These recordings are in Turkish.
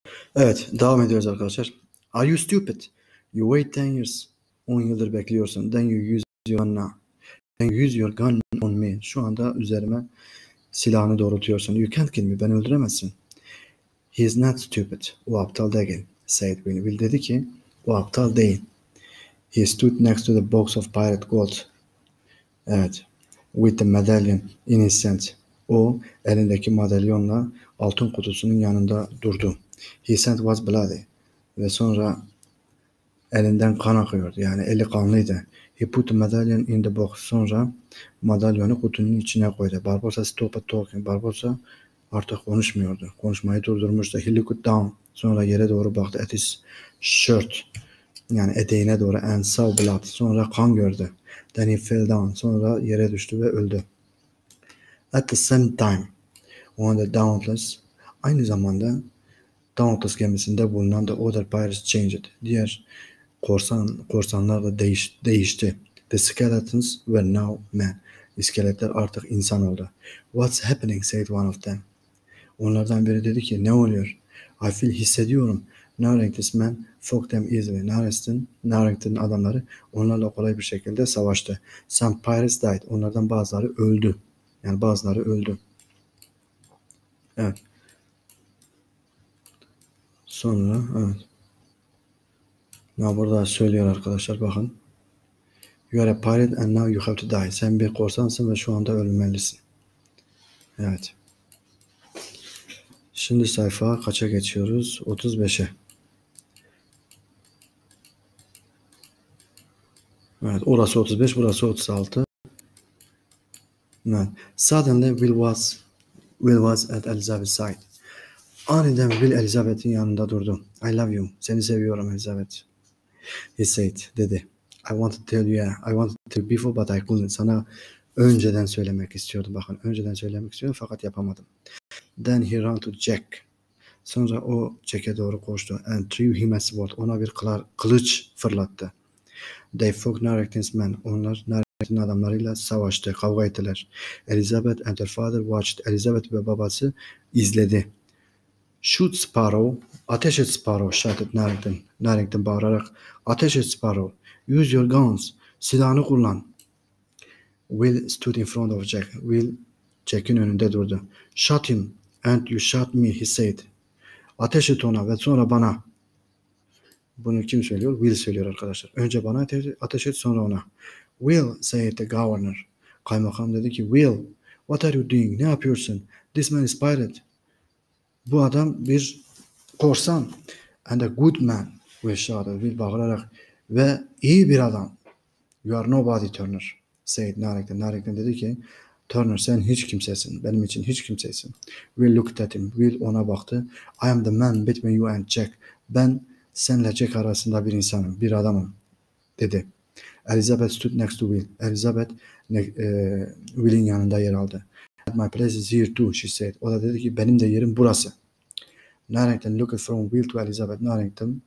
Evet, devam ediyoruz arkadaşlar. Are you stupid? You wait 10 years. 10 yıldır bekliyorsun. Then you use your gun now. Then you use your gun on me. Şu anda üzerime silahını doğrultuyorsun. You can't kill me. Beni öldüremezsin. He is not stupid. O aptal değil. Said Will. Will dedi ki o aptal değil. He stood next to the box of pirate gold. Evet. With the medallion in his hand. O elindeki madalyonla altın kutusunun yanında durdu. His hand was bloody. Ve sonra elinden kan akıyordu. Yani eli kanlıydı. He put the medallion in the box. Sonra madalyonu kutunun içine koydu. Barbossa stopped talking. Barbossa artık konuşmuyordu. Konuşmayı durdurmuştu. He looked down. Sonra yere doğru baktı. At his shirt. Yani eteğine doğru. And saw blood. Sonra kan gördü. Then he fell down. Sonra yere düştü ve öldü. At the same time, on the Dauntless, aynı zamanda Dauntless gemisinde bulunan The Other Pirates changed. Diğer korsanlar da değişti. The skeletons were now men. İskeletler artık insan oldu. What's happening? Said one of them. Onlardan biri dedi ki ne oluyor? I feel hissediyorum. Narrington's men fought them easily. Narrington'ın adamları onlarla kolay bir şekilde savaştı. Some pirates died. Onlardan bazıları öldü. Yani bazıları öldü. Evet. Sonra evet. Ya burada söylüyor arkadaşlar bakın. You are a pirate and now you have to die. Sen bir korsansın ve şu anda ölmelisin. Evet. Şimdi sayfa kaça geçiyoruz? 35'e. Evet. Orası 35, burası 36. Evet. Suddenly Will was at Elizabeth's side. Aniden Will Elizabeth'in yanında durdu. I love you. Seni seviyorum Elizabeth. He said, dedi. I wanted to tell you, I wanted to before but I couldn't. Sana önceden söylemek istiyordum. Bakın önceden söylemek istiyordum fakat yapamadım. Then he ran to Jack. Sonra o Jack'e doğru koştu. And threw him a sword. Ona bir kılıç fırlattı. They fought Narrington's men. Onlar Narrington'ın adamlarıyla savaştı. Kavga ettiler. Elizabeth and her father watched. Elizabeth ve babası izledi. Shoot Sparrow. Ateş et Sparrow. Shouted Narrington. Narrington bağırarak ateş et Sparrow. Use your guns. Silahını kullan. Will stood in front of Jack. Will Jack'in önünde durdu. Shot him and you shot me, he said. Ateş et ona ve sonra bana. Bunu kim söylüyor? Will söylüyor arkadaşlar. Önce bana ateş et sonra ona. Will, said the governor. Kaymakam dedi ki Will, what are you doing? Ne yapıyorsun? This man is pirate. Bu adam bir korsan. And a good man. Will shouted. Will bağırarak ve iyi bir adam. You are nobody Turner. Said Narrington. Narrington dedi ki Turner sen hiç kimsesin. Benim için hiç kimsesin. Will looked at him. Will ona baktı. I am the man between you and Jack. Ben senle Jack arasında bir insanım. Bir adamım. Dedi. Elizabeth stood next to Will. Elizabeth Will'in yanında yer aldı. My place is here too, she said. O da dedi ki benim de yerim burası. Narrington looked from Will to Elizabeth. Narrington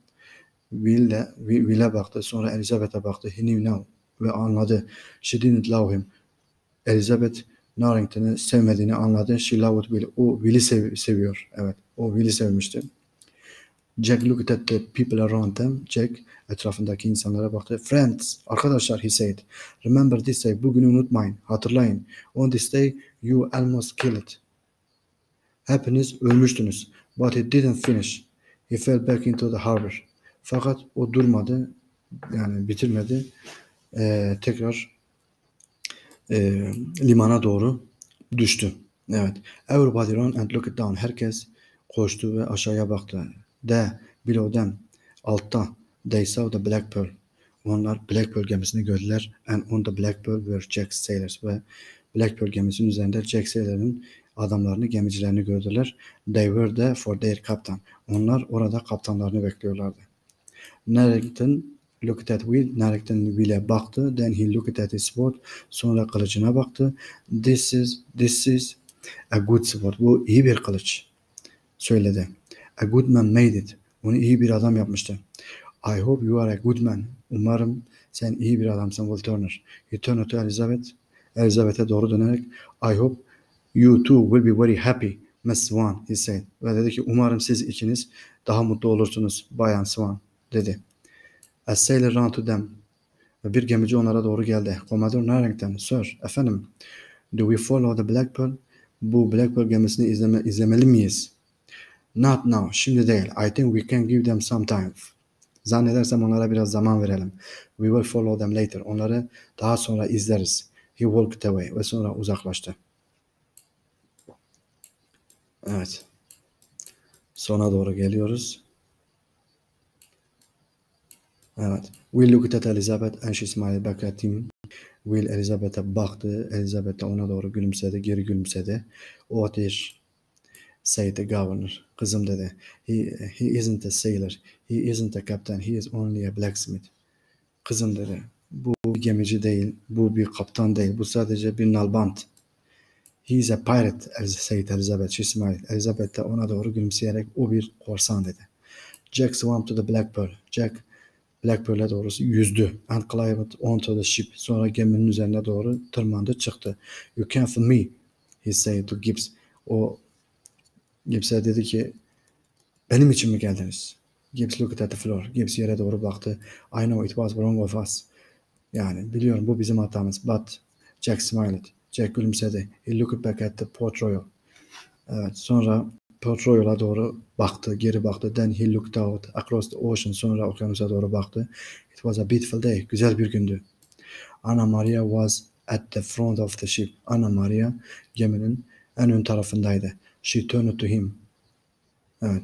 Will'e baktı. Sonra Elizabeth'e baktı. He knew now. Ve anladı. She didn't love him. Elizabeth Narrington'ı sevmediğini anladı. She loved Will. O Will'i seviyor. Evet. O Will'i sevmişti. Jack looked at the people around them. Jack etrafındaki insanlara baktı. Friends, arkadaşlar, he said. Remember this day. Bugünü unutmayın. Hatırlayın. On this day you almost killed. Hepiniz ölmüştünüz. But he didn't finish. He fell back into the harbor. Fakat o durmadı. Yani bitirmedi. Tekrar limana doğru düştü. Evet. Everybody ran and looked down. Herkes koştu ve aşağıya baktı. Below them. Altta. They saw the Black Pearl. Onlar Black Pearl gemisini gördüler. And on the Black Pearl were Jack's sailors. Ve Black Pearl gemisinin üzerinde Jack Sailor'ın adamlarını, gemicilerini gördüler. They were there for their captain. Onlar orada kaptanlarını bekliyorlardı. Narrington looked at Will. Narrington Will'e baktı. Then he looked at his sword. Sonra kılıcına baktı. This is a good sword. Bu iyi bir kılıç. Söyledi. A good man made it. Onu iyi bir adam yapmıştı. I hope you are a good man. Umarım sen iyi bir adamsın Will Turner. He turned to Elizabeth. Elizabeth'e doğru dönerek I hope you too will be very happy Miss Swan, he said. Ve dedi ki umarım siz ikiniz daha mutlu olursunuz Bayan Swan dedi. A sailor ran to them. Ve bir gemici onlara doğru geldi. Commodore Narrington, Sir, efendim, do we follow the Black Pearl? Bu Black Pearl gemisini izlemeli miyiz? Not now, şimdi değil. I think we can give them some time. Zannedersem onlara biraz zaman verelim. We will follow them later. Onları daha sonra izleriz. He walked away. Ve sonra uzaklaştı. Evet. Sona doğru geliyoruz. Evet. Will looked at Elizabeth and she smiled back at him. Will Elizabeth'e baktı. Elizabeth de ona doğru gülümsedi. Geri gülümsedi. Oh dear, said the governor. Kızım dedi. He isn't a sailor. He isn't a captain. He is only a blacksmith. Kızım dedi. Bu bir gemici değil. Bu bir kaptan değil. Bu sadece bir nalbant. He is a pirate, said Elizabeth. She smiled. Elizabeth de ona doğru gülümseyerek o bir korsan dedi. Jack swam to the Black Pearl. Jack Black Pearl'e doğru yüzdü. And climbed onto the ship. Sonra geminin üzerine doğru tırmandı, çıktı. You came for me, he said to Gibbs. O Gibbs'e dedi ki, benim için mi geldiniz? Gibbs looked at the floor. Gibbs yere doğru baktı. I know it was wrong of us. Yani biliyorum bu bizim hatamız. But Jack smiled. Jack gülümsedi. He looked back at the Port Royal. Evet, sonra Port Royal'a doğru baktı, geri baktı. Then he looked out across the ocean. Sonra okyanusa doğru baktı. It was a beautiful day. Güzel bir gündü. Anna Maria was at the front of the ship. Anna Maria geminin en ön tarafındaydı. She turned to him. Evet.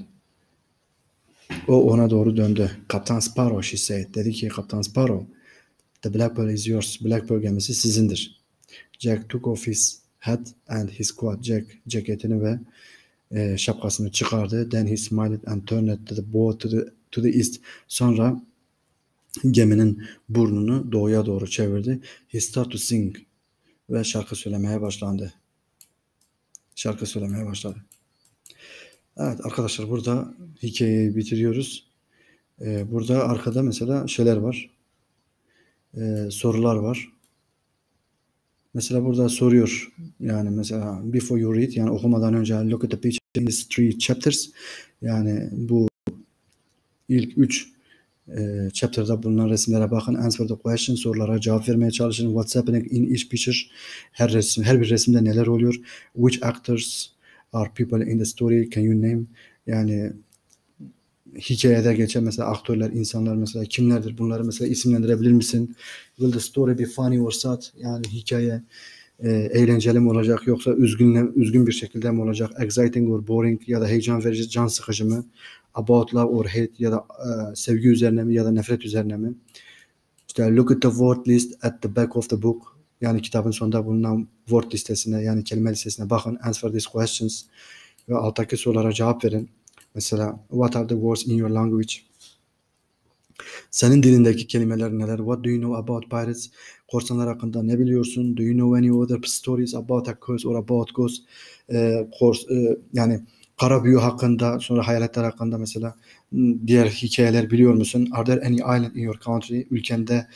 O ona doğru döndü. Kaptan Sparrow, she said. Dedi ki, Kaptan Sparrow, the Black Pearl is yours. Black Pearl gemisi sizindir. Jack took off his hat and his coat. Jack ceketini ve şapkasını çıkardı. Then he smiled and turned the boat to the east. Sonra geminin burnunu doğuya doğru çevirdi. He started to sing ve şarkı söylemeye başladı. Evet arkadaşlar, burada hikayeyi bitiriyoruz. Burada arkada mesela şeyler var. Sorular var. Mesela burada soruyor. Yani mesela before you read, yani okumadan önce look at the picture in these three chapters. Yani bu ilk 3 chapter'da bulunan resimlere bakın. Answer the question, sorulara cevap vermeye çalışın. What's happening in each picture? Her bir resimde neler oluyor? Which actors are people in the story? Can you name? Yani hikayede geçen mesela aktörler, insanlar mesela kimlerdir? Bunları mesela isimlendirebilir misin? Will the story be funny or sad? Yani hikaye eğlenceli mi olacak yoksa üzgün bir şekilde mi olacak? Exciting or boring ya da heyecan verici, can sıkıcı mı? About love or hate ya da sevgi üzerine mi ya da nefret üzerine mi? İşte look at the word list at the back of the book. Yani kitabın sonunda bulunan word listesine, yani kelime listesine bakın. Answer these questions ve alttaki sorulara cevap verin. Mesela what are the words in your language? Senin dilindeki kelimeler neler? What do you know about pirates? Korsanlar hakkında ne biliyorsun? Do you know any other stories about a curse or about ghosts? Yani kara büyü hakkında, sonra hayaletler hakkında mesela diğer hikayeler biliyor musun? Are there any island in your country? Ülkende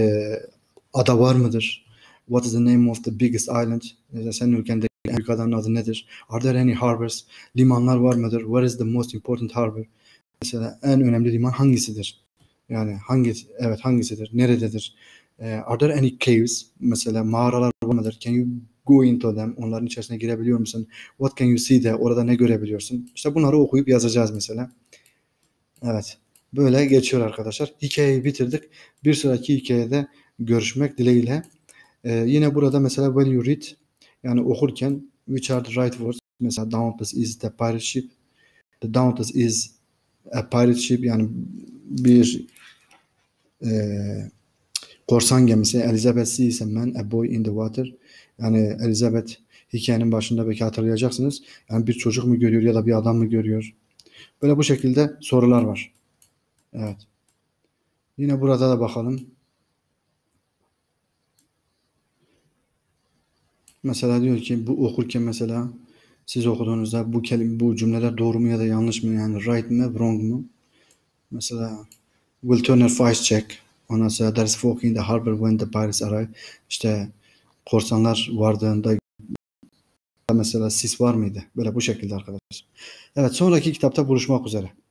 ada var mıdır? What is the name of the biggest island? Senin ülkendeki en büyük adanın adı nedir? Are there any harbors? Limanlar var mıdır? Where is the most important harbor? Mesela en önemli liman hangisidir? Yani hangisidir? Nerededir? Are there any caves? Mesela mağaralar var mıdır? Can you go into them? Onların içerisine girebiliyor musun? What can you see there? Orada ne görebiliyorsun? İşte bunları okuyup yazacağız mesela. Evet. Böyle geçiyor arkadaşlar. Hikayeyi bitirdik. Bir sonraki hikayede görüşmek dileğiyle. Yine burada mesela when you read, yani okurken which are the right words? Mesela Dauntless is the pirate ship. The Dauntless is a pirate ship, yani bir korsan gemisi. Elizabeth sees a man, a boy in the water. Yani Elizabeth hikayenin başında belki hatırlayacaksınız. Yani bir çocuk mu görüyor ya da bir adam mı görüyor? Böyle bu şekilde sorular var. Evet. Yine burada da bakalım. Mesela diyor ki bu okurken mesela siz okuduğunuzda bu cümleler doğru mu ya da yanlış mı? Yani right mi, wrong mu? Mesela will Turner voice check. Ondan sonra there's fog in the harbor when the pirates arrive. İşte korsanlar vardığında mesela sis var mıydı? Böyle bu şekilde arkadaşlar. Evet, sonraki kitapta buluşmak üzere.